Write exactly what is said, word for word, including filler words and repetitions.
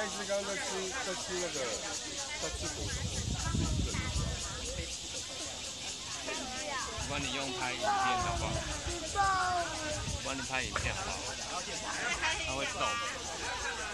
医师刚刚在吃在吃那个在吃果冻，自己吃的意思啊。 我帮你用拍影片好不好？我帮你拍影片好不好？它会动。